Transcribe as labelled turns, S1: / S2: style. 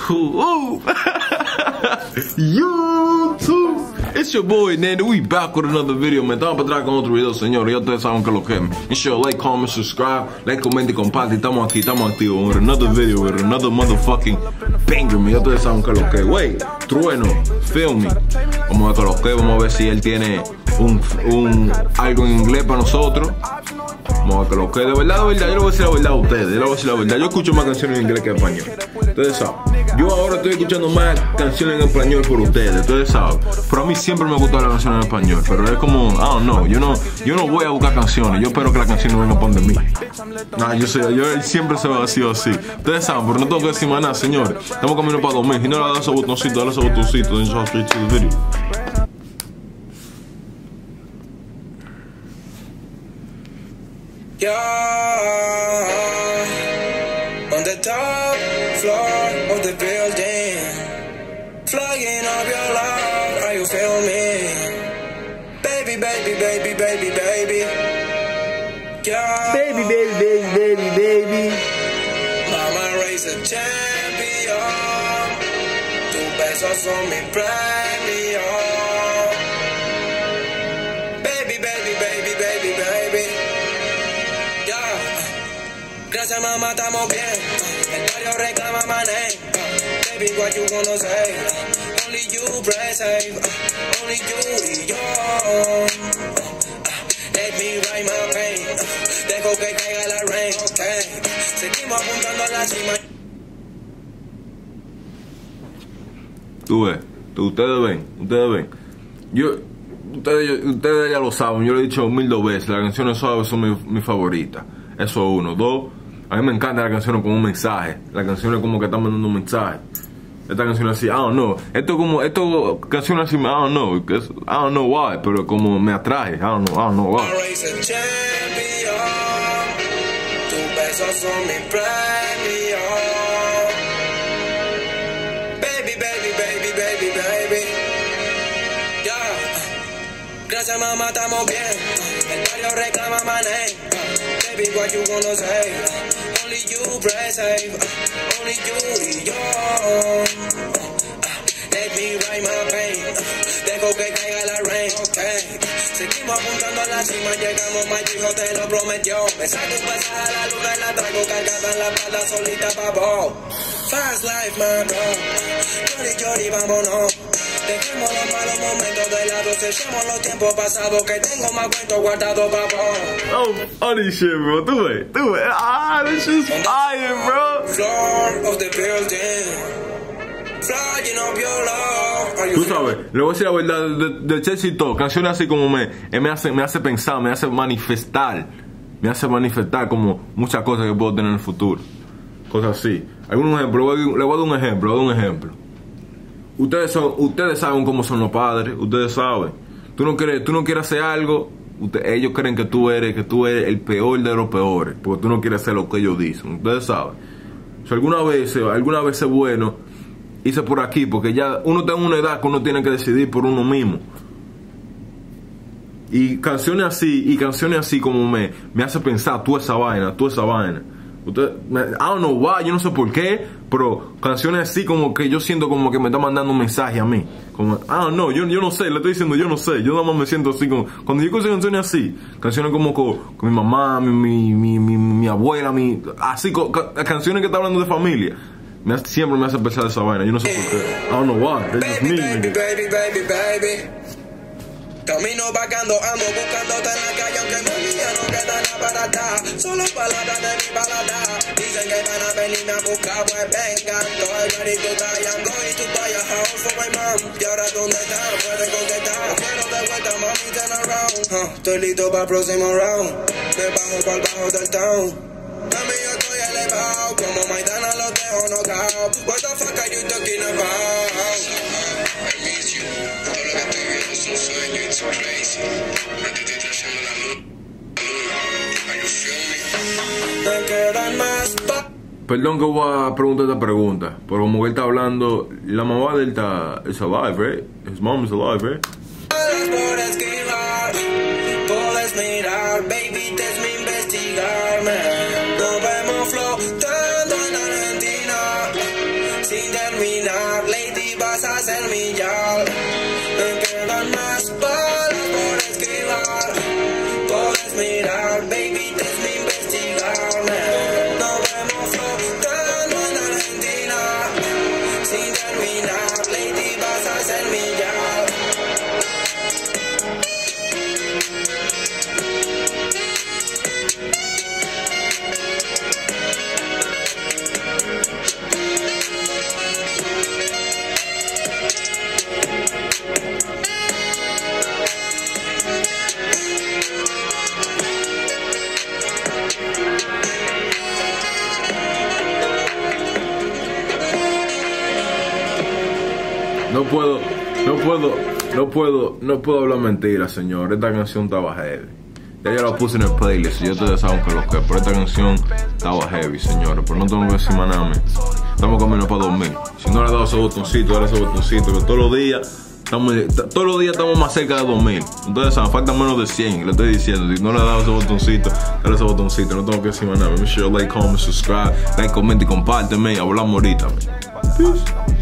S1: YouTube. YouTube. It's your boy Nandy. We back with another video, man. Estamos para atrás con otro video, señores. Ya ustedes saben que lo que es. Make sure you like, comment, subscribe, like, comment y comparte. Estamos aquí, estamos activos with another video, with another motherfucking banger, man. Ya ustedes saben que lo que es. Wait, Trueno, film me. Vamos a ver que lo que es. Vamos a ver si él tiene algo en inglés para nosotros. Vamos a ver que lo que es. De verdad, yo le voy a decir la verdad a ustedes. Yo le voy a decir la verdad. Yo escucho más canciones en inglés que en español. Ustedes saben. Yo ahora estoy escuchando más canciones en español por ustedes. Ustedes saben. Pero a mí siempre me gustó la canción en español. Pero es como, I don't know. Yo no voy a buscar canciones. Yo espero que las canciones vengan por de mí. Nah, yo siempre se va así o así. Ustedes saben, pero no tengo que decir más nada, señores. Estamos caminando para 2000. Y no le das ese botoncito, dale ese botoncito. Then just straight to the video.
S2: You're on the top floor of the building, flying up your love. Are you feel me? Baby, baby, baby, baby, baby. Yeah.
S1: Baby, baby, baby, baby, baby.
S2: Mama raised a champion. Tu besos son mi premio. Baby, baby, baby, baby, baby. Gracias mamá, estamos bien. El barrio reclama my name. Baby, what you gonna say? Only you play safe. Only you y yo. Let me write my pain. Dejo que caiga la rain. Okay. Seguimos apuntando a la cima.
S1: Tú ves, ustedes ven. Ustedes ya lo saben, yo lo he dicho 1000 veces. Las canciones suaves son mi favorita. Eso es uno. Dos, a mí me encanta la canción con un mensaje. La canción es como que están mandando un mensaje. Esta canción así, I don't know. Esto canción así, I don't know why, pero como me atrae, I don't know why.
S2: Tus besos son mi premio. Baby, baby, baby, baby, baby. Yeah. Gracias mamá, estamos bien. El barrio reclama my name. Baby, what you gonna say? Only you play safe. Only you y yo. Let me write my pain. Dejo que caiga la rain. Okay. Seguimos apuntando a la cima. Llegamos, my hijo te lo prometió. Me saco un pasaje a la luna y la traigo cargada en la espalda solita pa' vos. Fast life, my bro. Llori, vámonos. Dejemos los malos momentos de lado, sellemos los tiempos pasados, que tengo más cuentos guardados para vos.
S1: Oh, funny shit, bro. Tú ves. This shit's fire, bro.
S2: Floor of the building, flying up your love.
S1: Tú sabes, le voy a decir la verdad, de Chelsea y todo, canciones así como me hace pensar, me hace manifestar como muchas cosas que puedo tener en el futuro. Cosas así. ¿Algún ejemplo? Le voy a dar un ejemplo. Ustedes saben cómo son los padres, ustedes saben. Tú no quieres hacer algo, ellos creen que tú eres el peor de los peores, porque tú no quieres hacer lo que ellos dicen, ustedes saben. O sea, alguna vez es bueno irse por aquí, porque ya uno está en una edad que uno tiene que decidir por uno mismo. Y canciones así como me hace pensar toda esa vaina. I don't know why, yo no sé por qué, pero canciones así como que yo siento como que me está mandando un mensaje a mí. Como, I don't know, yo no sé, le estoy diciendo yo no sé. Yo nada más me siento así como, cuando yo escucho canciones así, canciones como con mi mamá, mi abuela, así, canciones que están hablando de familia, siempre me hace pensar esa vaina, yo no sé por qué. I don't know why, it's just me.
S2: Baby. Camino vagando, ando buscándote en la calle, aunque mi vida no queda nada para atrás. Solo palabras de mi balada. Dicen que van a venirme a buscar, pues vengan. Estoy ready to die, I'm going to buy a house for my mom. Y ahora dónde está, pueden contestar. Quiero de vuelta, mami, turn around. Estoy listo para el próximo round. Me bajo para el bajo del town. Mami, yo estoy elevado, como Maidana los dejo knockout. What the fuck are you talking about? I miss you. Todo lo que estoy viendo es un sueño, it's crazy. Antes te trayendo la luz. Are you feel me? Me quedan más
S1: Perdón que voy a preguntar esta pregunta, pero como él está hablando, la mamá de él is alive, right? His mom is alive, right?
S2: Puedes esquivar, puedes mirar, baby, déjame investigarme. Nos vemos flotando en Argentina, sin terminar, lady, vas a ser mi yal. Me quedan más balas por esquivar. Puedes mirar, baby, déjame investigarme. Nos vemos flotando en Argentina. Sin terminar, lady, vas a ser mi yal.
S1: No puedo hablar mentiras, señor. Esta canción estaba heavy. Ya yo la puse en el playlist y ya ustedes saben que lo que es. Pero esta canción estaba heavy, señores. Pero no tengo que decir más nada. Estamos caminando para 2000. Si no le he dado ese botoncito, dale ese botoncito. Que todos los días estamos más cerca de 2000. Ustedes saben, faltan menos de 100. Le estoy diciendo. Si no le he dado ese botoncito, dale ese botoncito. No tengo que decir más nada. Make sure like, comment, subscribe. Like, comenta y compárteme. Hablamos ahorita. Peace.